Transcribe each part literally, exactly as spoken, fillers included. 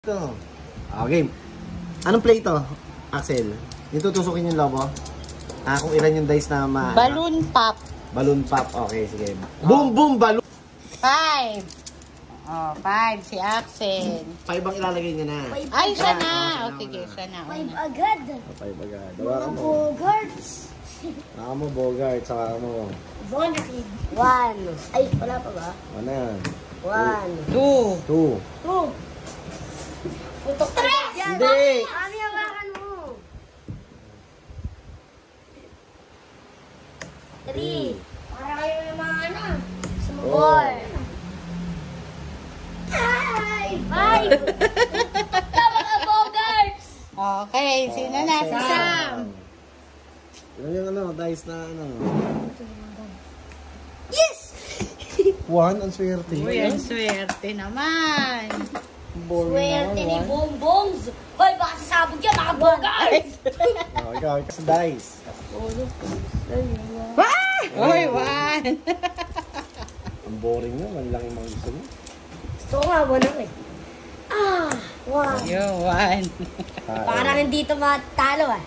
Ito. Ah, game. Anong play ito, Axel? Yung tutusukin yung lobo? Ah, kung ilan yung dice na ma... Balloon pop. Balloon pop. Okay, sige. Boom, boom, balloon. Five. Oh, five. Si Axel. Five ang ilalagay niya na. Ay, siya na. Ah, O, sige, siya na. Five Una. agad. Oh, five agad. Mga Dawa mo. bogarts. Saka mo, Bogart. Saka mo. Bonakid. One. Ay, wala pa ba? Ano yan? One. Two. Two. Two. Putok ka dyan. Hindi. Ano yung hawakan mo? Three. Para kayo ng mga ano. Four. Five. Five. Mga bogarts. Okay, sino na? Si Sam. Ano yung ano, dice na ano? Yes! One, ang swerte. Uy, ang swerte naman. Swerte ni Bongbongs. Hoy, baka sasabog yan, mga bogarts. Oh, ikaw, ikaw sa dice. Uy, one. Ang boring nyo, man lang yung mga gusto mo. Gusto ko nga, one ako eh. Ah, one. Yung one. Ah, Parang hindi ito matalo ah.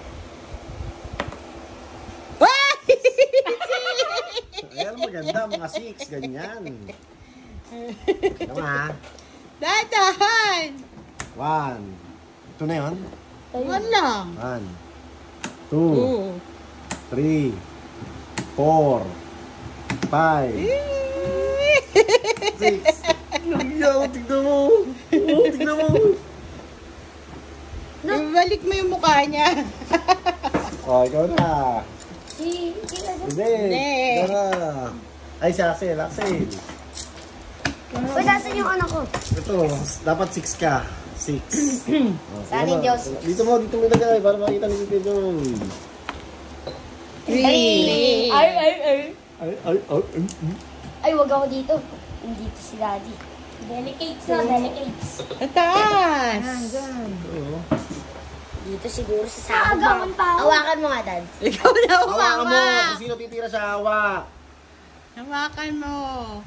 ayan, maganda, mga six, ganyan. Tama ha? Dadahan. One. Ito na yun? One lang. One. Two. Two. Three. Four. Five. Six. Yo, tignan mo. Oh, tignan mo. Balik mo yung mukha niya. Oh, ikaw na. Si, si, Hindi. Hindi. Ikaw na. Ay, si Axel. Axel. Uy, nasan yung anak ko? Ito, dapat six ka. Six. Oh, Saan sige yung mo. Diyos? Dito mo, dito mo ilagay para makita ni Tito John. Three. Ay, ay, ay. Ay, ay, ay, ay. Ay, wag ako dito. Dito si Daddy. Delicates na, delicates. Taas. Oo. Dito siguro sa sabog. Hawakan mo nga, Dad. Ikaw na Hawakan mo. umama. Kung sino titira sa hawa. Hawakan mo.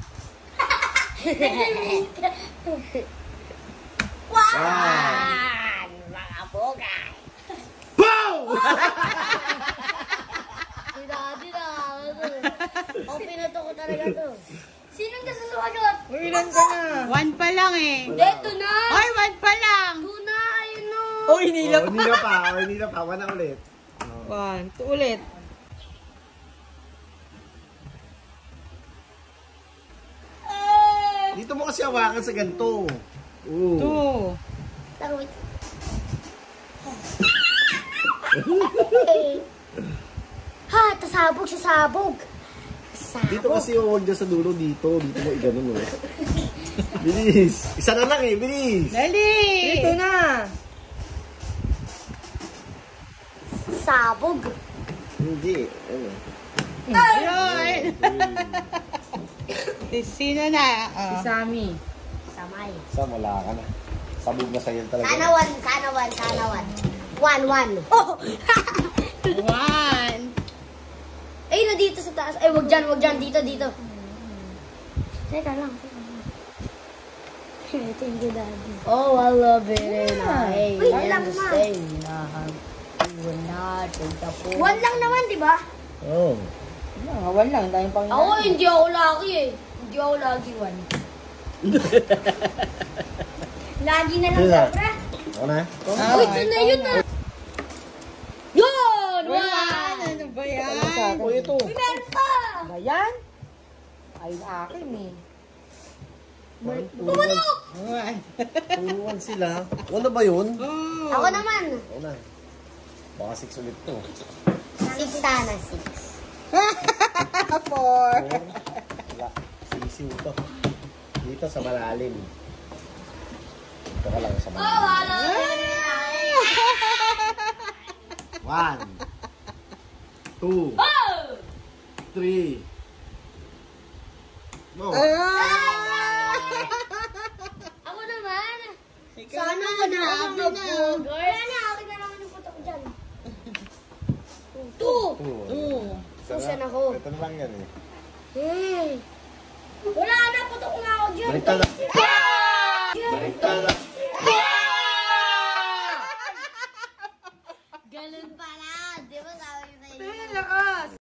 One! Mga bogay. Boom! Si Daddy na. Ang pinato ko talaga to. Sinong kasusumagot? Ilan ka na? One pa lang eh. Dito na. Ay, one pa lang. Two na, ayun no. Uy, Oh, hindi na pa. Oh, hindi na pa. One na ulit. One, two ulit. Dito mo kasi hawakan sa ganito. Oo. Two. Tawid. Ha, tasabog sa sabog. Sabog. Dito kasi huwag dyan sa dulo. Dito. Dito mo i-ganon mo. Bilis. Isa na lang eh. Bilis. Dali. Dito na. Sabog. Hindi. Ano? Ayun. Si sino na? Oh. Si Sammy. Samay. Sa wala ka na. Sabog na sa'yo talaga. Sana one, sana one, sana one. One, one. Oh! One. Ay, na dito sa taas. Ay, wag dyan, wag dyan. Dito, dito. Teka lang. Thank you, Daddy. Oh, I love it. And I Wait lang, Ma. One lang naman, di ba? Oo. Oh. One lang. Dahil pang Ako, hindi ako lagi eh. Hindi ako lagi one. Lagi na lang, Sila. sobra. Ako na? Uy, yun na yun na. Yun! One. One! Ano ba yan? O ito. Uy, meron pa! Ba yan? Ay, akin eh. Pumunok! One. Puluan sila. Ano ba yun? Oh. Ako naman. Ako na. Baka six ulit to. Six sana, six. Four. Wala. Sisiw to. Dito sa malalim. Dito ka lang sa Oh, malalim. wala. One. Two. Oh! Three. No. Ako naman. Ikaw Sana na, wala grabe akong na. mag-burger. Wala na, akin na naman yung puto ko dyan. Two. Two. Two. Susan ako. Ito na lang yan eh. Hmm. Wala na, puto ko na ako dyan. Baliktad na. Ah! Baliktad na. Ganun pala. Di ba sabi ko sa'yo? Tingnan ang lakas.